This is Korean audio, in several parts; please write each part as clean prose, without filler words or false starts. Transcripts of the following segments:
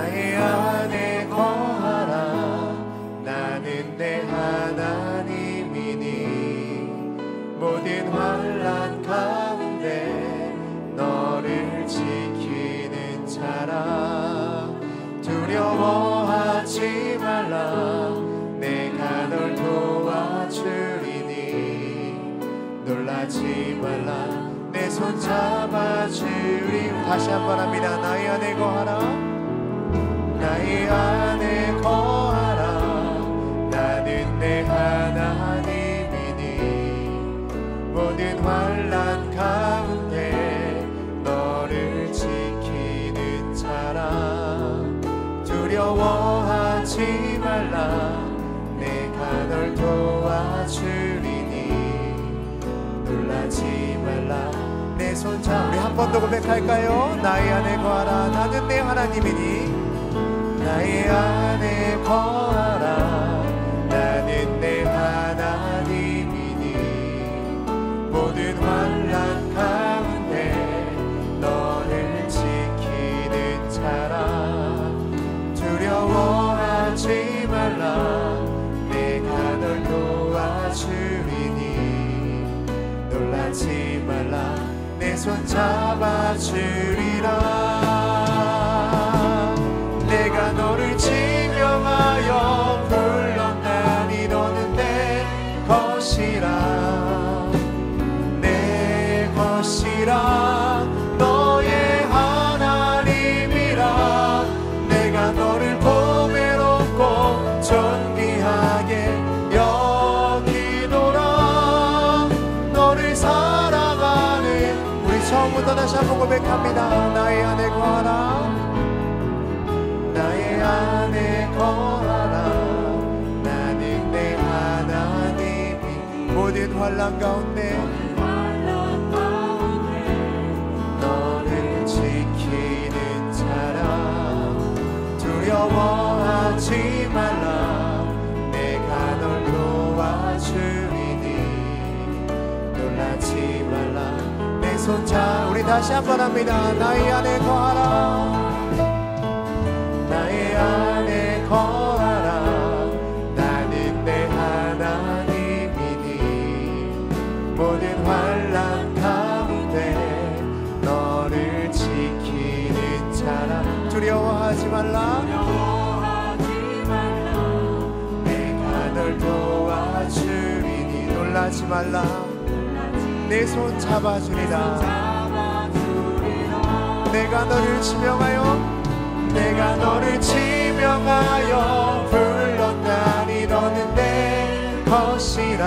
나의 안에 거하라. 나는 내 하나님이니 모든 환난 가운데 너를 지키는 자라. 두려워하지 말라. 내가 널 도와주리니 놀라지 말라. 내 손 잡아주리. 다시 한번 합니다. 나의 안에 거하라. 나의 안에 거하라. 나는 내 하나님이니 모든 환난 가운데 너를 지키는 자라. 두려워하지 말라. 내가 널 도와주리니 놀라지 말라. 내 손 잡. 우리 한 번 더 고백할까요? 나의 안에 거하라. 나는 내 하나님이니 나의 안에 거하라. 나는 내 하나님이니 모든 환난 가운데 너를 지키는 자라. 두려워하지 말라. 내가 널 도와주리니 놀라지 말라. 내 손 잡아주리라. 내가 너를 지명하여 불렀나니 너는 내 것이라. 내 것이라. 너의 하나님이라. 내가 너를 보배롭고 존귀하게 여기노라. 너를 사랑하는. 우리 처음부터 다시 한번 고백합니다. 나의 안에 거하라. 나의 안에 거하라. 나는 내 하나님이 모든 환난 가운데 너를 지키는 자라. 두려워하지 말라. 내가 널 도와주리니 놀라지 말라. 내 손 잡. 우리 다시 한번 합니다. 나의 안에 거하라. 나의 안에 거하라. 나는 내 하나님이니 모든 환난 가운데 너를 지키는 자라. 두려워하지 말라. 내가 널 도와주리니 놀라지 말라. 내 손 잡아주리라. 내가 너를 지명하여 내가 너를 지명하여 불렀나니 너는 내 것이라.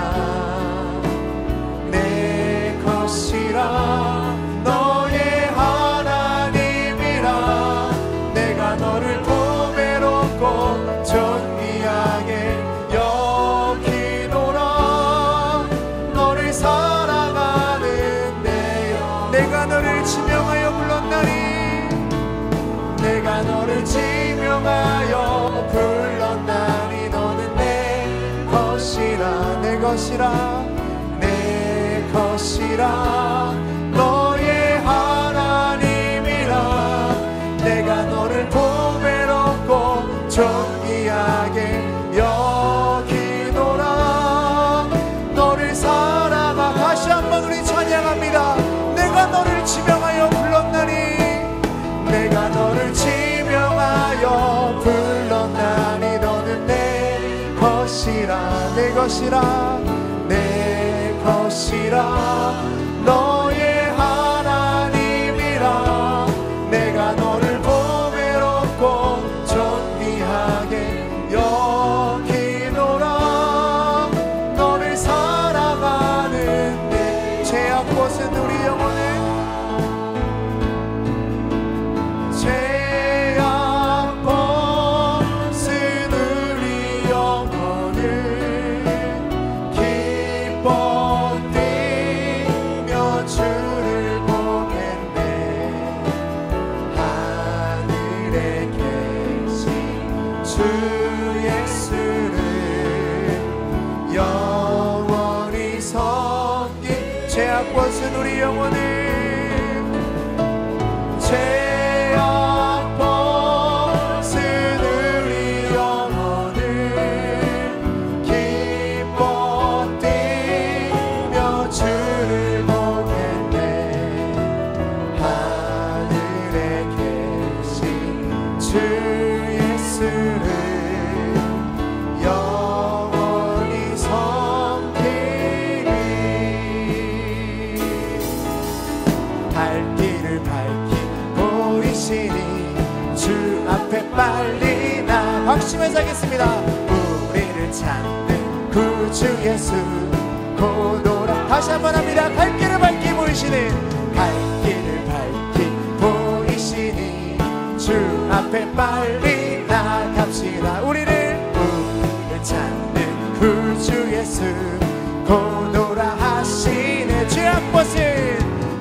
내 것이라. 너의 하나님이라. 내가 너를 보배롭고 존귀하게 여기노라. 너를 사랑하는 내가 너를 지명하여 불렀나니 내가 너를 지명하여 불렀나니 너는 내 것이라. 내 것이라. 내 것이라. 너의 하나님이라. 내가 너를 보배롭고 존귀하게 여기노라. 너를 사랑하. 다시 한번 우리 찬양합니다. 내가 너를 지명하여 불렀나니 내가 너를 지명하여 불렀나니 너는 내 것이라. 내 것이라. 내 것이라. 너의 하나님이라. 내가 너를 보배롭고 존귀하게 여기노라. 너를 사랑하는 내 죄악 벗은 우리 영혼을 갈 길을 밝히 보이시니 주 앞에 빨리 나 확신해서 하겠습니다. 우리를 찾는 구주 예수 곧 오라. 다시 한번 합니다. 갈 길을 밝히 보이시는 갈 길을 밝히 보이시니 주 앞에 빨리 나갑시다. 우리를 찾는 구주 예수 곧 오라 하시네. 죄악 벗은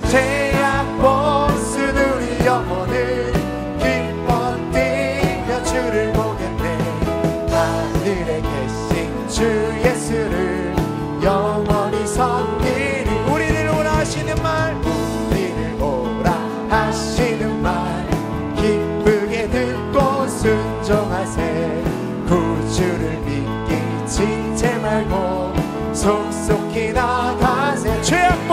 우리 영혼을 기뻐 뛰며 주를 보겠네. 하늘에 계신 주 예수를 영원히 섬기리. 우리를 오라 하시는 말, 우리를 오라 하시는 말 기쁘게 듣고 순종하세. 구주를 믿기 지체 말고 속속히 나가세. 죄악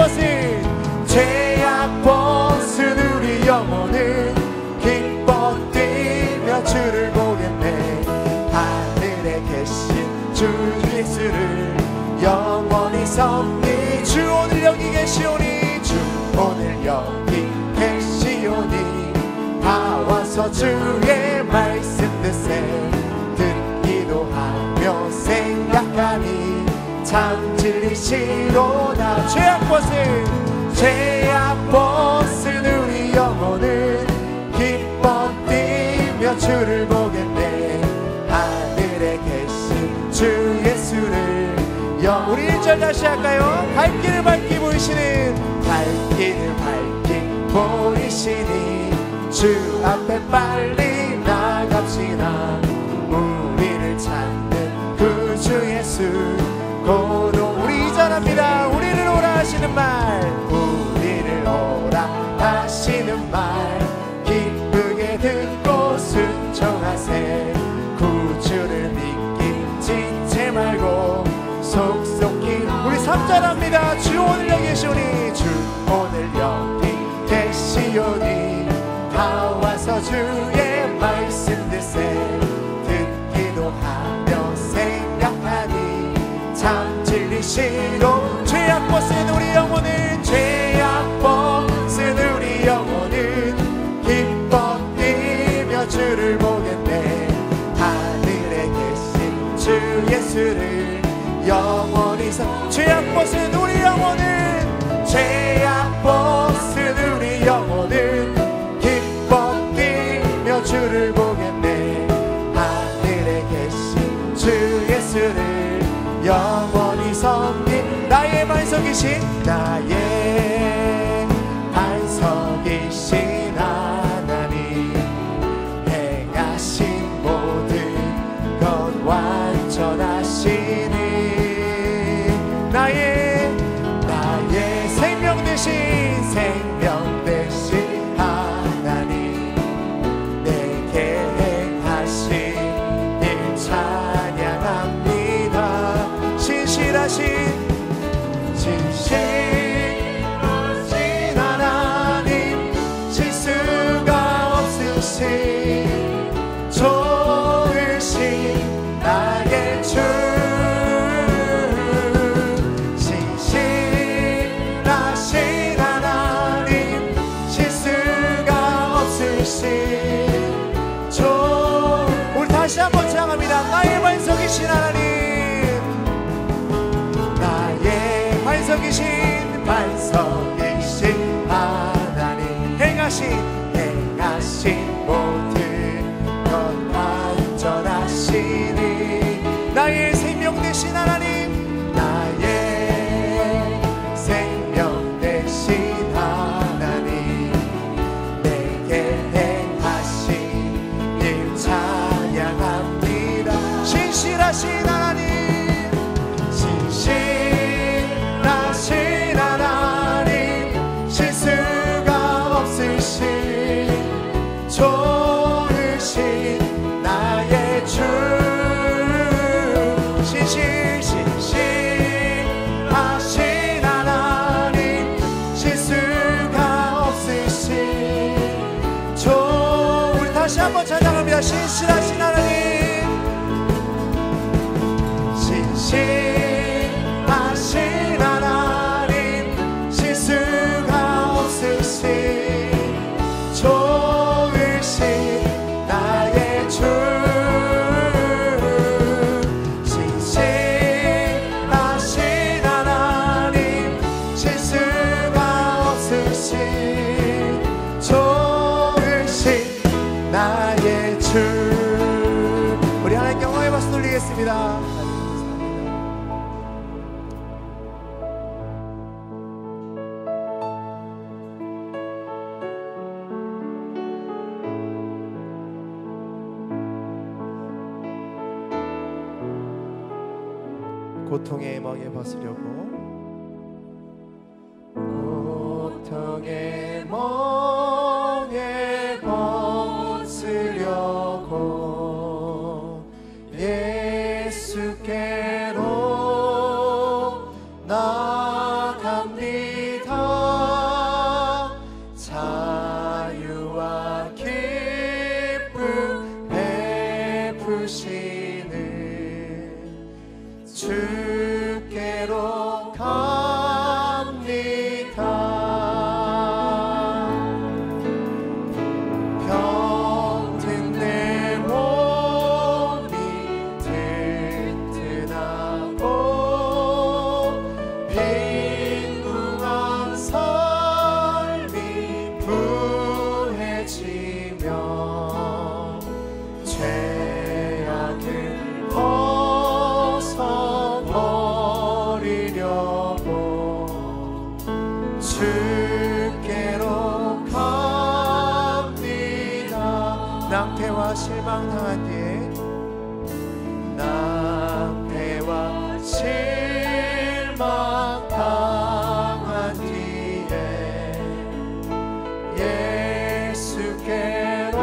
벗은 우리 영혼은 기뻐 뛰며 주를 보겠네. 하늘에 계신 주 예수를 영원히 섬기. 주 오늘 여기 계시오니 주 오늘 여기 계시오니 다 와서 주의 말씀 듣세. 듣기도 하며 생각하니 참 진리시로다. 죄악 벗은 우리 영혼은 기뻐 뛰며 주를 보겠네. 하늘에 계신 주 예수를 우리 1절 다시 할까요? 갈 길을 밝히 보이시는 갈 길을 밝히 보이시니 주 앞에 빨리 나갑시다. 우리를 찾는 구주 예수 곧 우리 이전합니다. 우리를 오라 하시는 말, 우리를 오라 하시는 말 기쁘게 듣고 순종하세. 구주를 믿기 지체 말고 속속히. 우리 3절 합니다. 주 오늘 여기 계시오니 주 오늘 여기 계시오니 다 와서 주의 말씀 듣세. 듣기도 하며 생각하니 참 진리시로. 죄악 벗은 우리 영혼은 죄악 벗은 우리 영혼은 기뻐 뛰며 주를 보겠네. 하늘에 계신 주 예수를 영원히 죄악 벗은 우리 영혼은 죄악 벗은 우리 영혼은 기뻐 뛰며 주를 보겠네. 하늘에 계신 주 예수를 영원히 섬긴 나의 반석이신 하나님 행하신 모든 것 완전하시니 나의 생명 대신 하나님 내게 행하신 일 찬양합니다. 신실하신 하나님 실수가 없으신 좋으신 나의 주. 신실하신 하나님 실수가 없으신 우리 다시 한번 찬양합니다. 나의 반석이신 하나님, 나의 반석이신 하나님 행하신 모든 것 완전하시니 나의 생명 되신 하나님, 나의 생명 되신 하나님 내게 행하신 일 찬양합니다. 신실하신 하나님, 신실하신 하나님 실수가 없으신 좋으신 나의 주. 신실하신 하나님 실수가 없으신 우리 다시 한번 찬양합니다. 신실하신 하나님, 신실하신 하나님 실수가 없으신 드리겠습니다. 감사합니다. 고통의 멍에 벗으려고, 고통의 멍에 벗으려고 예수께로 나갑니다. 자유와 기쁨 베푸시는 주께로 갑니다. 병든 내 몸이 튼튼하고 빈궁한 삶이 부해지며 죄악을 벗어버리려고 주께로 갑니다. 낭패와 실망당한 뒤에, 낭패와 실망당한 뒤에 예수께로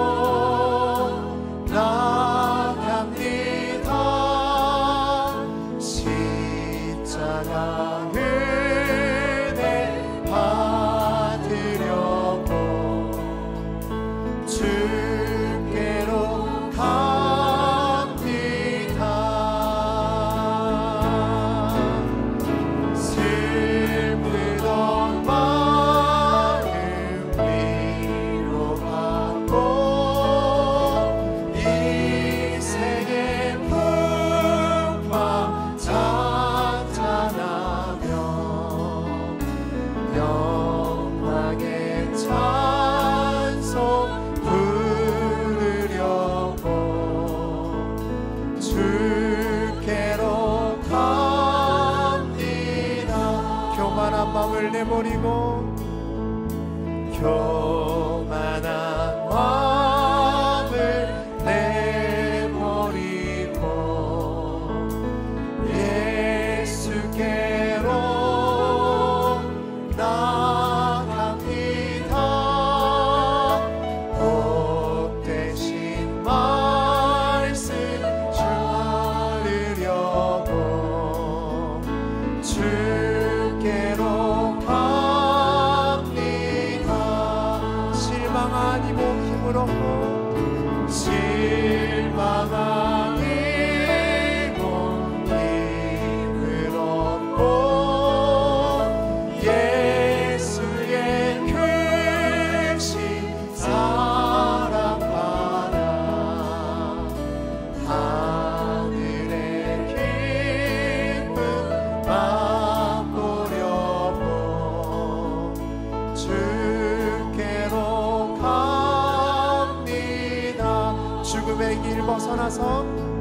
나갑니다. 십자가 은혜 받으려고 주께로 갑니다. 슬프던 마음 위로받고 인생의 풍파 찬찬하며 영광의 찬송 부르려고 주께로 갑니다. 교만한 마음을 내버리고, 교만한 마음을 내버리고 예수께로 나갑니다. 복되신 말씀 들으려고 주께로 갑니다. 실망한 이몸 힘을 얻고, 실망한 이몸 힘을 얻고 예수의 크신 사랑 받아 하늘의 기쁨 맛보려고 주께로 갑니다. 죽음의 길 벗어나서